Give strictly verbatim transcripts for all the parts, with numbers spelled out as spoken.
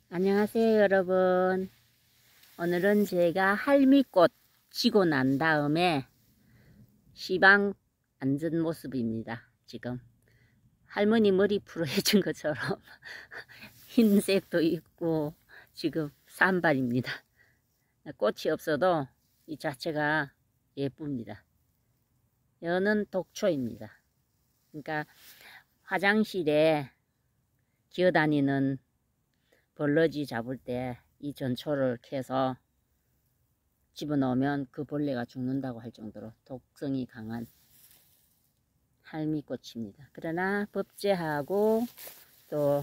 안녕하세요 여러분. 오늘은 제가 할미꽃 지고 난 다음에 시방 앉은 모습입니다. 지금 할머니 머리 풀어 해준 것처럼 흰색도 있고 지금 산발입니다. 꽃이 없어도 이 자체가 예쁩니다. 여는 독초입니다. 그러니까 화장실에 기어다니는 벌러지 잡을 때 이 전초를 캐서 집어넣으면 그 벌레가 죽는다고 할 정도로 독성이 강한 할미꽃입니다. 그러나 법제하고 또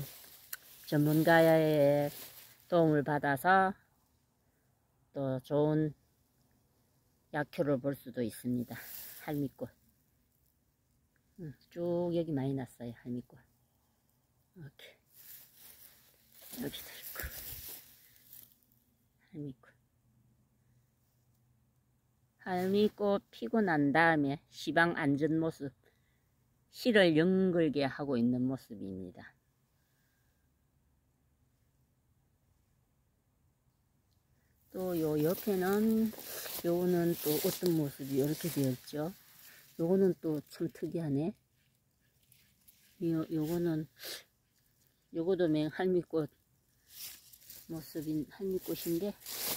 전문가의 도움을 받아서 또 좋은 약효를 볼 수도 있습니다. 할미꽃 쭉 여기 많이 났어요. 할미꽃 이렇게 여기도 있고 할미꽃 할미꽃 피고 난 다음에 시방 앉은 모습, 씨를 연글게 하고 있는 모습입니다. 또 요 옆에는 요거는 또 어떤 모습이 이렇게 되었죠. 요거는 또 참 특이하네. 요, 요거는 요거도 맹 할미꽃 모습인 할미꽃인데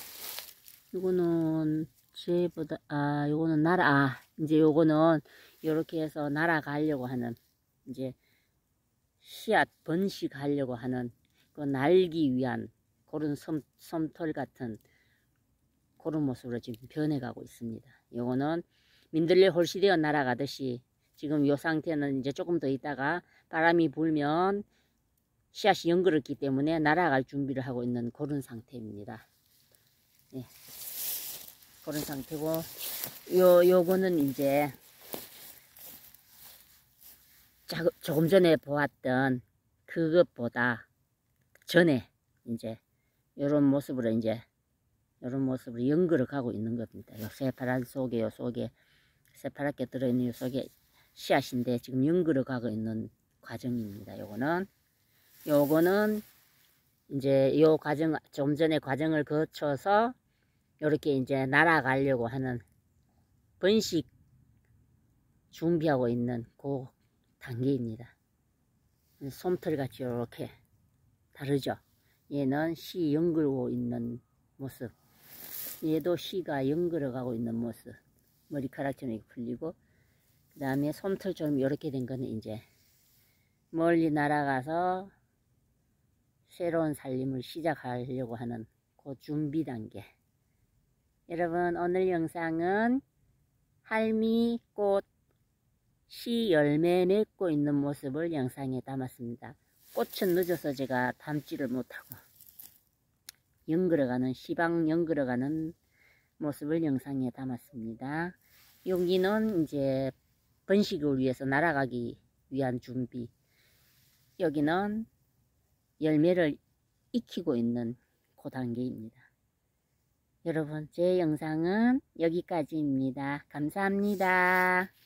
요거는 쟤보다 아 요거는 날아 아, 이제 요거는 요렇게 해서 날아가려고 하는 이제 씨앗 번식하려고 하는 그 날기 위한 그런 솜, 솜털 같은 그런 모습으로 지금 변해가고 있습니다. 요거는 민들레 홀시되어 날아가듯이 지금 요 상태는 이제 조금 더 있다가 바람이 불면 씨앗이 연그렀기 때문에 날아갈 준비를 하고 있는 그런 상태입니다. 네. 그런 상태고, 요, 요거는 이제, 자, 조금 전에 보았던 그것보다 전에, 이제, 요런 모습으로 이제, 요런 모습으로 연그러 가고 있는 겁니다. 요 새파란 속에, 요 속에, 새파랗게 들어있는 요 속에 씨앗인데, 지금 연그러 가고 있는 과정입니다. 요거는. 요거는 이제 요 과정, 좀 전에 과정을 거쳐서 요렇게 이제 날아가려고 하는 번식 준비하고 있는 그 단계입니다. 솜털같이 요렇게 다르죠. 얘는 씨 연글고 있는 모습, 얘도 씨가 연글어 가고 있는 모습, 머리카락처럼 이렇게 풀리고, 그 다음에 솜털처럼 이렇게 된 거는 이제 멀리 날아가서 새로운 살림을 시작하려고 하는 그 준비 단계. 여러분, 오늘 영상은 할미꽃 씨 열매 맺고 있는 모습을 영상에 담았습니다. 꽃은 늦어서 제가 담지를 못하고 연그러가는 시방 연그러가는 모습을 영상에 담았습니다. 여기는 이제 번식을 위해서 날아가기 위한 준비, 여기는 열매를 익히고 있는 그 단계입니다. 여러분, 제 영상은 여기까지입니다. 감사합니다.